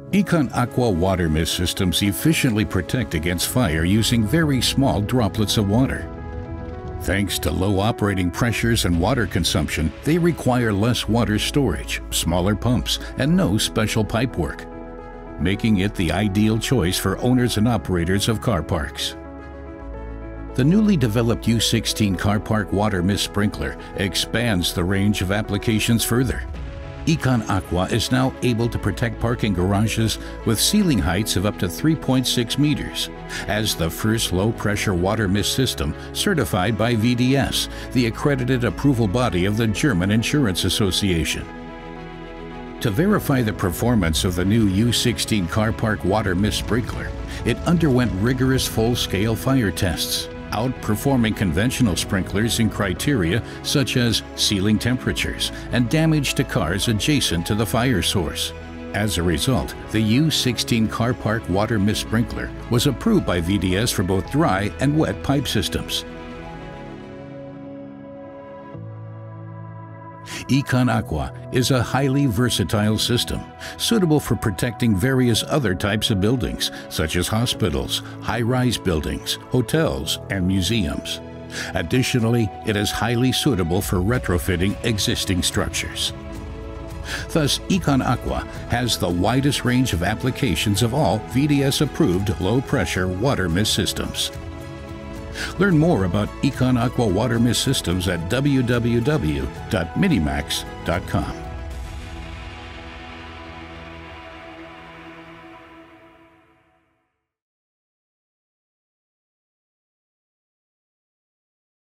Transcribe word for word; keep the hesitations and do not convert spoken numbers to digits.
EconAqua water mist systems efficiently protect against fire using very small droplets of water. Thanks to low operating pressures and water consumption, they require less water storage, smaller pumps, and no special pipework, making it the ideal choice for owners and operators of car parks. The newly developed U sixteen car park water mist sprinkler expands the range of applications further. EconAqua is now able to protect parking garages with ceiling heights of up to three point six meters, as the first low-pressure water mist system certified by V D S, the accredited approval body of the German Insurance Association. To verify the performance of the new U sixteen car park water mist sprinkler, it underwent rigorous full-scale fire tests, outperforming conventional sprinklers in criteria such as ceiling temperatures and damage to cars adjacent to the fire source. As a result, the U sixteen car park water mist sprinkler was approved by V D S for both dry and wet pipe systems. EconAqua is a highly versatile system, suitable for protecting various other types of buildings, such as hospitals, high-rise buildings, hotels, and museums. Additionally, it is highly suitable for retrofitting existing structures. Thus, EconAqua has the widest range of applications of all V D S-approved low-pressure water mist systems. Learn more about EconAqua water mist systems at w w w dot minimax dot com.